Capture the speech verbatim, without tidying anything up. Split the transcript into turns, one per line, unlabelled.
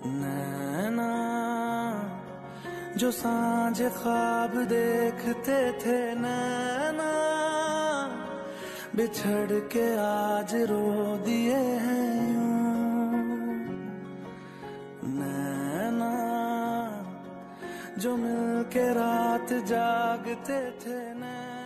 नैना जो सांझ ख्वाब देखते थे, नैना बिछड़ के आज रो दिए हैं यूं। नैना जो मिलके रात जागते थे, नैना